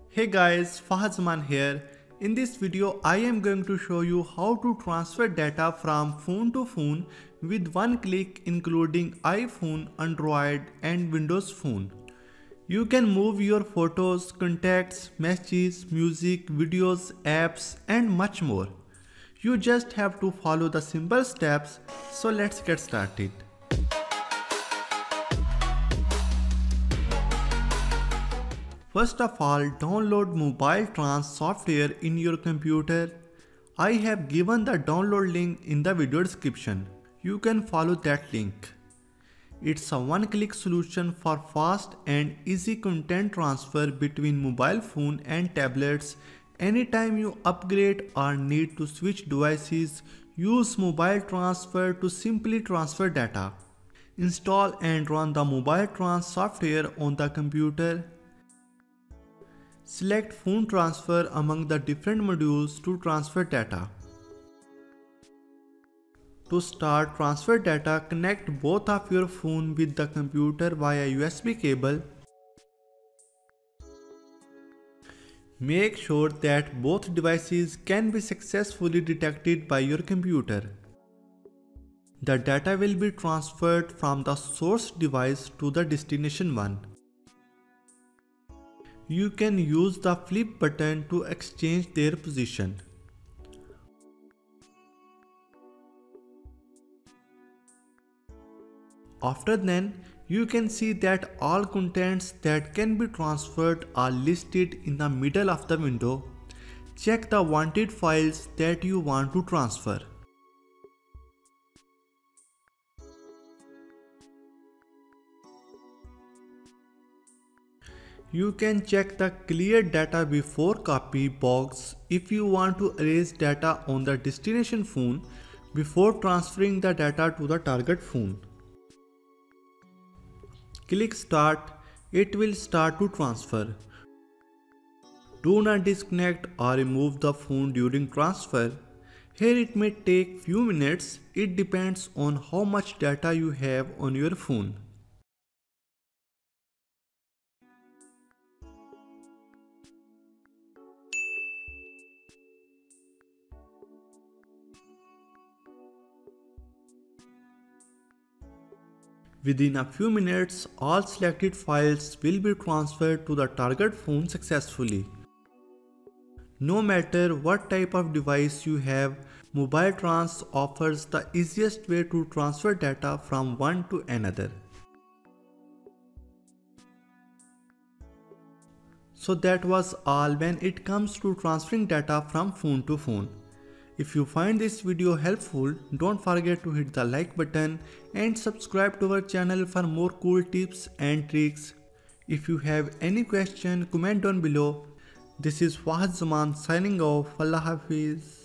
Hey guys, Fahad Zaman here. In this video, I am going to show you how to transfer data from phone to phone with one click, including iPhone, Android and Windows Phone. You can move your photos, contacts, messages, music, videos, apps and much more. You just have to follow the simple steps, so let's get started. First of all, download Mobile Trans software in your computer. I have given the download link in the video description. You can follow that link. It's a one-click solution for fast and easy content transfer between mobile phone and tablets. Anytime you upgrade or need to switch devices, use Mobile Transfer to simply transfer data. Install and run the Mobile Trans software on the computer. Select phone transfer among the different modules to transfer data. To start transfer data, connect both of your phone with the computer via USB cable. Make sure that both devices can be successfully detected by your computer. The data will be transferred from the source device to the destination one. You can use the flip button to exchange their position. After then, you can see that all contents that can be transferred are listed in the middle of the window. Check the wanted files that you want to transfer. You can check the Clear Data Before Copy box if you want to erase data on the destination phone before transferring the data to the target phone. Click Start. It will start to transfer. Do not disconnect or remove the phone during transfer. Here it may take few minutes. It depends on how much data you have on your phone. Within a few minutes, all selected files will be transferred to the target phone successfully. No matter what type of device you have, Mobile Trans offers the easiest way to transfer data from one to another. So that was all when it comes to transferring data from phone to phone. If you find this video helpful, don't forget to hit the like button and subscribe to our channel for more cool tips and tricks. If you have any question, comment down below. This is Fahad Zaman signing off. Allah Hafiz.